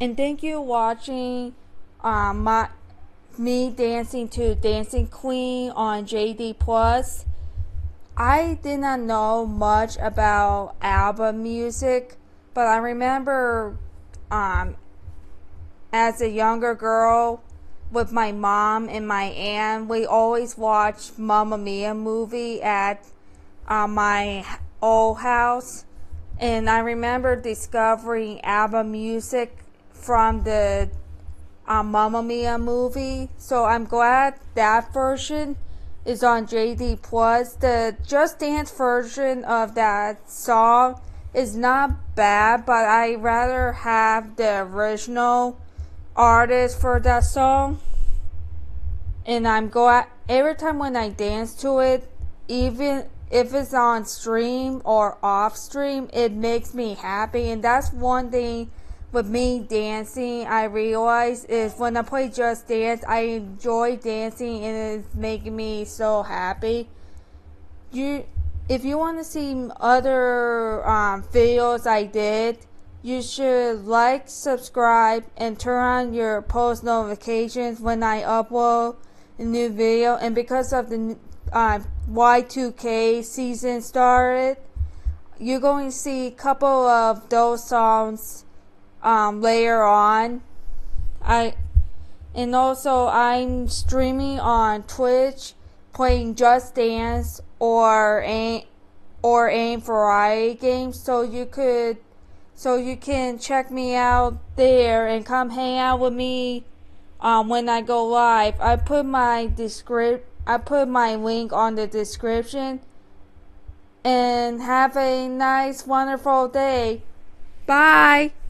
And thank you watching me dancing to Dancing Queen on JD Plus. I did not know much about album music, but I remember as a younger girl with my mom and my aunt, we always watched Mamma Mia movie at my old house. And I remember discovering album music from the Mamma Mia movie. So I'm glad that version is on JD Plus. The Just Dance version of that song is not bad, but I rather have the original artist for that song. And I'm glad every time when I dance to it, even if it's on stream or off stream, it makes me happy. And that's one thing with me dancing I realize is when I play Just Dance, I enjoy dancing and it's making me so happy. If you want to see other videos I did, you should like, subscribe, and turn on your post notifications when I upload a new video. And because of the Y2K season started, you're going to see a couple of those songs later on. And also I'm streaming on Twitch playing Just Dance or Aim variety games, so you can check me out there and come hang out with me when I go live. I put my link on the description. And have a nice, wonderful day. Bye.